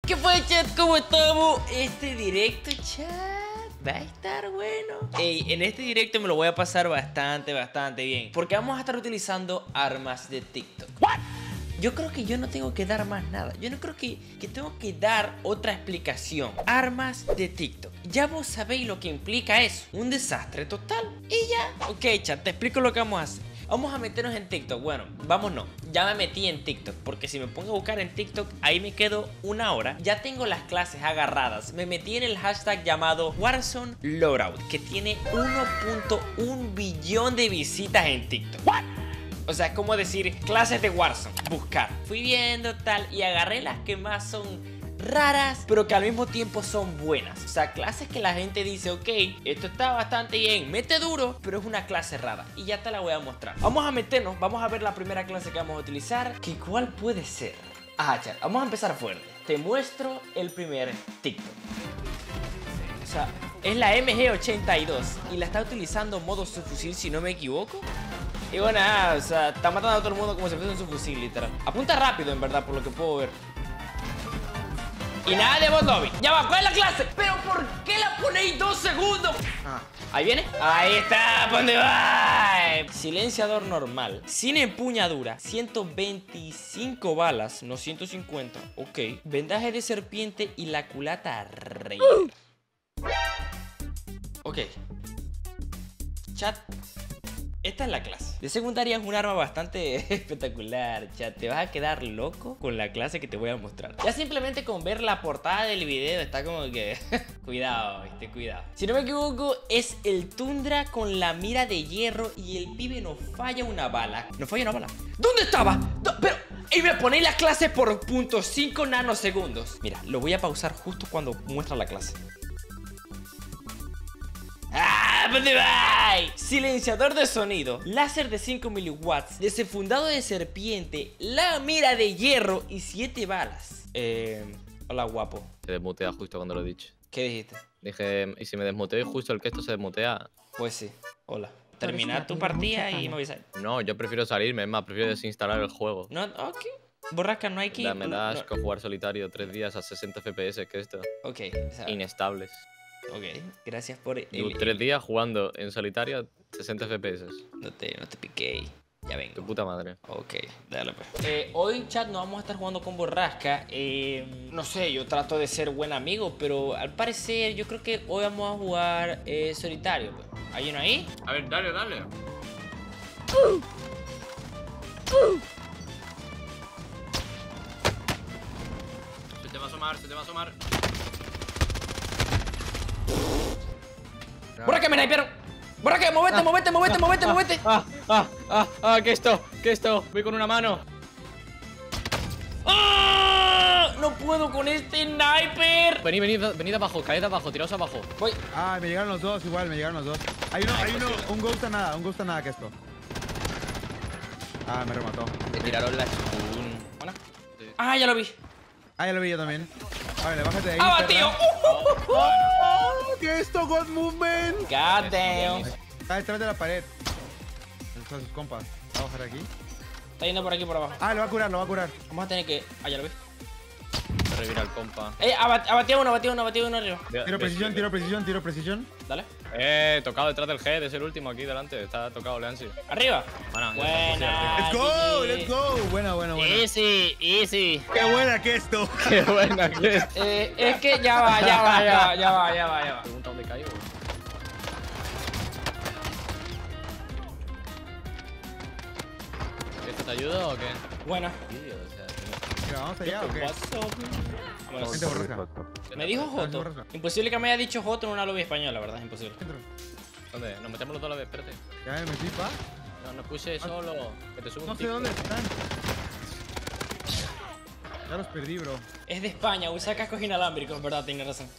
¿Qué fue, chat? ¿Cómo estamos? Este directo, chat, va a estar bueno. Ey, en este directo me lo voy a pasar bastante bien, porque vamos a estar utilizando armas de TikTok. ¿What? Yo creo que yo no tengo que dar más nada. Yo no creo que tengo que dar otra explicación. Armas de TikTok. Ya vos sabéis lo que implica eso. Un desastre total. Y ya. Ok, chat, te explico lo que vamos a hacer. Vamos a meternos en TikTok. Bueno, vamos no. Ya me metí en TikTok, porque si me pongo a buscar en TikTok, ahí me quedo una hora. Ya tengo las clases agarradas. Me metí en el hashtag llamado Warzone Loadout, que tiene 1.1 billón de visitas en TikTok. ¿What? O sea, es como decir clases de Warzone. Buscar. Fui viendo tal y agarré las que más son raras, pero que al mismo tiempo son buenas. O sea, clases que la gente dice, ok, esto está bastante bien, mete duro, pero es una clase rara. Y ya te la voy a mostrar. Vamos a meternos, vamos a ver la primera clase que vamos a utilizar. ¿Que cuál puede ser? Ah, chat, vamos a empezar fuerte. Te muestro el primer TikTok. O sea, es la MG82 y la está utilizando modo subfusil, si no me equivoco. Y bueno, o sea, está matando a todo el mundo como si fuese un subfusil, literal. Apunta rápido, en verdad, por lo que puedo ver. Y nada de bot lobby. Ya va, ¿cuál es la clase? ¿Pero por qué la ponéis 2 segundos? Ahí viene. Ahí está, ¿dónde va? Silenciador normal, sin empuñadura, 125 balas, no 150. Ok. Vendaje de serpiente y la culata rey. Ok. Chat. Esta es la clase. De secundaria es un arma bastante espectacular, chat. Te vas a quedar loco con la clase que te voy a mostrar. Ya simplemente con ver la portada del video está como que... Cuidado, viste, cuidado. Si no me equivoco, es el Tundra con la mira de hierro y el pibe no falla una bala. No falla una bala. ¿Dónde estaba? Pero... Y me ponéis la clase por 0.5 nanosegundos. Mira, lo voy a pausar justo cuando muestra la clase. ¿Dónde va? Silenciador de sonido, láser de 5 miliwatts, desenfundado de serpiente, la mira de hierro y 7 balas. Hola, guapo. Se desmutea justo cuando lo he dicho. ¿Qué dijiste? Dije, y si me desmuteo justo el que esto se desmutea. Pues sí, hola. Termina tu partida y me avisas. No, yo prefiero salirme, es más, prefiero desinstalar el juego. No, ok. Borrasca, no hay que... Me da asco jugar solitario 3 días a 60 FPS, que esto. Ok, o sea, inestables. ok, gracias por... 3 días jugando en solitario 60 FPS. No te piqué. Ya vengo. Tu puta madre. Ok, dale pues. Hoy, chat, no vamos a estar jugando con Borrasca. No sé, yo trato de ser buen amigo, pero al parecer yo creo que hoy vamos a jugar solitario. Pues. ¿Hay uno ahí? A ver, dale, dale. Se te va a asomar, se te va a asomar. ¡Borrasca, me snipearon! ¡Borrasca, movete! ¿Qué es esto? Voy con una mano. ¡Ah! No puedo con este sniper. Venid abajo, caed abajo, tiraos abajo. Voy. Me llegaron los dos, igual, me llegaron los dos. Hay uno, un ghost a nada que esto. Me remató. Te tiraron la stun. Hola. Ya lo vi. Ya lo vi yo también. Vale, bájate de ahí. Tío! ¿Qué es esto? God Movement. God damn. Está detrás de la pared. Están sus compas. Va a bajar aquí. Está yendo por aquí por abajo. Lo va a curar. Vamos a tener que... ya lo vi. Revira el compa. Abatí uno arriba. Tiro precisión. Dale. Tocado detrás del head, es el último aquí delante. Está tocado Leansi. Arriba. Bueno, Buena. Let's go. Buena. Easy. Qué buena que esto. Qué buena que es. Es que ya va. Pregunta dónde caigo. ¿Esto te ayuda o qué? Buena. Mira, ¿vamos allá o qué? Vámonos. Vente, Borrasca. Me dijo Joto. Imposible que me haya dicho Joto en una lobby española, la verdad, es imposible. ¿Dónde? Nos metemos los dos a la vez, espérate. Ya me metí, pa. No puse solo. Que te subo un No sé tico. dónde están. Ya los perdí, bro. Es de España, usa cascos inalámbricos, verdad, tienes razón.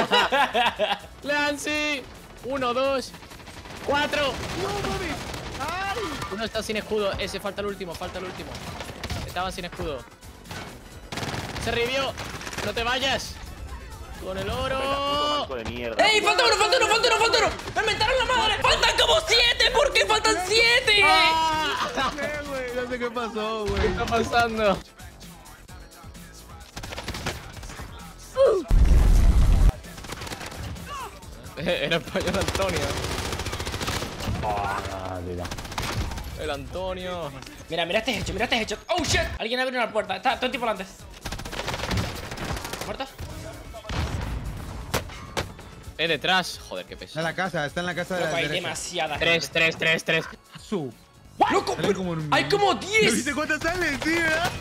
¡Lancy! 1, 2, 4. ¡No, mami! ¡Ay! Uno está sin escudo. Ese, falta el último. Estaban sin escudo. Se revivió. No te vayas. Con el oro. ¡Ey! ¡Falta uno! ¡Me mentaron la madre! ¡Faltan como 7! ¿Por qué faltan 7? No sé qué pasó, güey. ¿Qué está pasando? Era español Antonio. Ah, mira. El Antonio. Mira, mira este hecho. Oh shit. Alguien abrió una puerta. Está todo el tipo delante. ¿Muerto? Detrás. Joder, qué Está peso. en la casa, está en la casa de la Loco, hay derecha. demasiada 3. Su. Loco, Salen como un- hay como ¿No 10. viste cuántas salen, tío?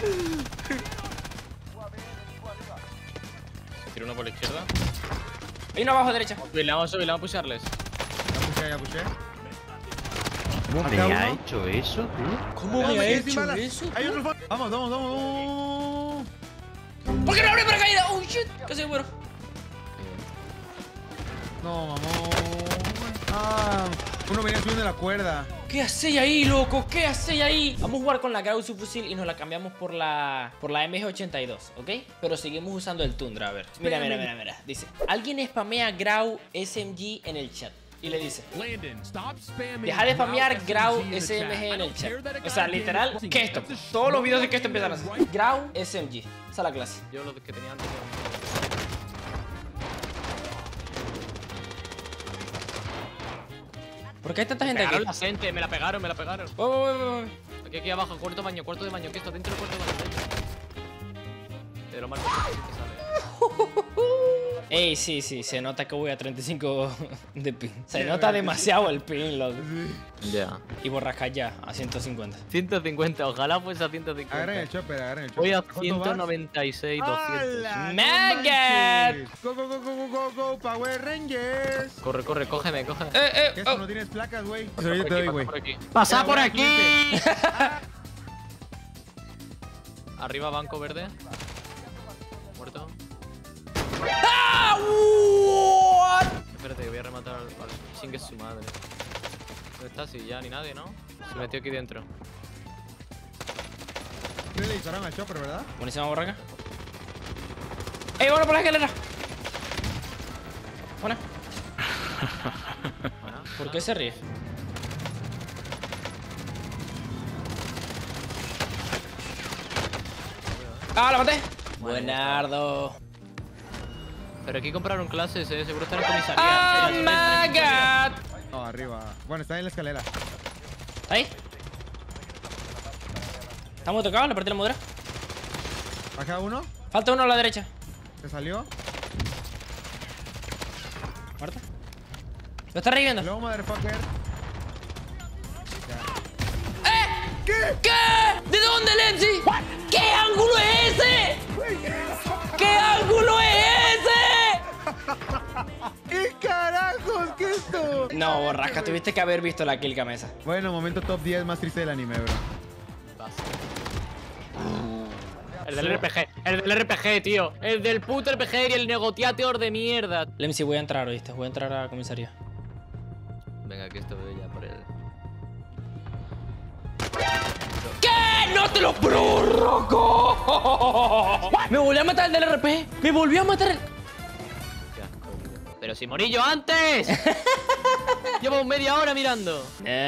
Se tira uno por la izquierda. Hay uno abajo derecha. Vamos a pusharles. Ya puché. ¿Cómo Acá me ha uno. hecho eso, tú? ¿Cómo No, me ha quedé sin hecho balas. eso? Hay otro fondo. Vamos. ¿Por qué no abre paracaídas? Oh shit. Casi muero. No, mamón. Ah, uno venía subiendo la cuerda. ¿Qué hacéis ahí, loco? ¿Qué hacéis ahí? Vamos a jugar con la Grau subfusil y nos la cambiamos por la MG82, ¿ok? Pero seguimos usando el Tundra, a ver. Mira. Dice, alguien spamea Grau SMG en el chat. Y le dice, deja de spamear Grau SMG en el chat. O sea, literal, que esto. Todos los videos de que esto empiezan así. Grau SMG. Esa es la clase. Yo lo que tenía antes. ¿Por qué hay tanta gente aquí? Pegaron la gente, me la pegaron. Voy. Aquí abajo, cuarto de baño, que esto dentro del cuarto de baño. De lo mal que sale. Ey, sí, se nota que voy a 35 de ping. Se nota demasiado el ping, loco. Ya. Y borrasca ya, a 150. 150, ojalá fuese a 150. Agarren el chopper. Voy a ¿Cuánto vas? 196, 200. ¡Hala! Maggot. ¡No manches! Go, Power Rangers! Corre, cógeme. ¿Qué eso? No tienes placas, güey. Pues ahorita te doy, güey. ¡Pasa por aquí! Arriba, banco verde. Muerto. ¡Ah! What? Espérate, que voy a rematar al chingue su madre. ¿Dónde está? Si ya ni nadie, ¿no? Se metió aquí dentro. Le dispararon al chopper, ¿verdad? Buenísima borraca. ¡Ey, bueno por la escalera! Buena. ¿Por qué se ríe? ¡Ah, la maté! Buenardo. Pero aquí compraron clases, seguro están en comisaría. ¡Oh, Sí, my God! No, arriba. Bueno, está en la escalera. ¿Ahí? ¿Estamos tocados? ¿Le partí la madera? Baja uno. Falta uno a la derecha. Se salió. ¿Muerto? ¿Lo está reviviendo? Luego, motherfucker. ¿Qué? ¿De dónde, Lenzi? ¿Qué ángulo es ese? ¿Qué ángulo es ese? ¿Qué carajos? ¿Qué es esto? No, borrasca, tuviste que haber visto la kill camesa. Bueno, momento top 10 más triste del anime, bro. El del RPG, tío. El del puto RPG y el negociateor de mierda. Lemsi, voy a entrar, ¿oíste? Voy a entrar a la comisaría. Venga, que esto veo ya por el... ¿Qué? ¡No te lo pruebo, Rocco! Me volvió a matar el del RP. Me volvió a matar el... Qué asco, tío. Pero si morí yo antes. Llevo media hora mirando.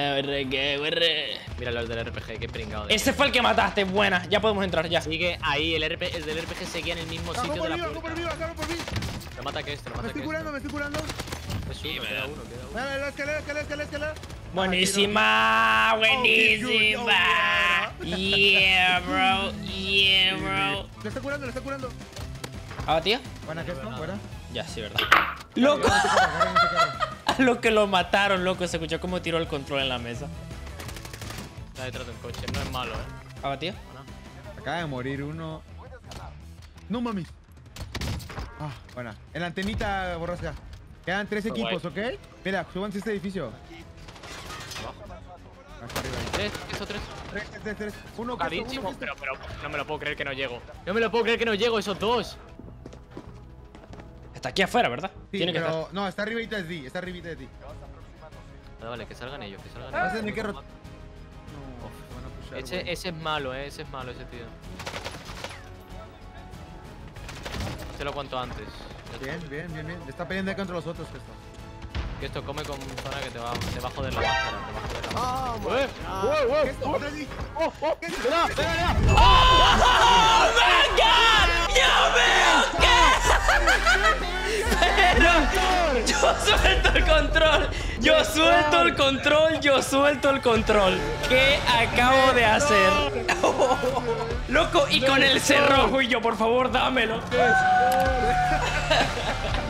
Mira el del RPG, qué pringado. Ese fue el que mataste, buena. Ya podemos entrar, ya. Sigue ahí, el del RPG seguía en el mismo ¡Cago sitio por de mí, la cago por puerta. mí, cago por mí! Lo mata que esto, lo Me mata estoy que curando, me estoy curando. esto. Queda uno. Dale, la escalera. Buenísima, buenísima. Yeah, bro. Le está curando. ¿Abatido? Buena, ¿qué es esto? Fuera. Ya, sí, verdad. ¡Loco! A lo que lo mataron, loco. Se escuchó cómo tiró el control en la mesa. Está detrás del coche, no es malo, ¿Abatido? Acaba de morir uno. No mami. Ah, buena. En la antenita, borrasca. Quedan 3 equipos, ¿ok? Mira, súbanse a este edificio. Hasta arriba ahí. Tres. Uno, Tocadísimo, pero no me lo puedo creer que no llego. No me lo puedo creer que no llego, esos dos. Está aquí afuera, ¿verdad? Sí, Tiene que pero estar. no, está arribita de ti, Vale, que salgan ellos, Vas a tener que No, ese es malo, ese tío. Hazlo cuanto antes. Bien. Está peleando contra los otros, esto. Que esto come con zona que te va a joder la máscara. ¿Qué es esto? ¡Otra allí! ¿Qué es esto? ¡Oh, my God! ¡Yo veo que! Pero yo Yo suelto el control. Yo suelto el control. Yo suelto el control. ¿Qué acabo de hacer? Loco, y con el cerrojo y yo, por favor, dámelo.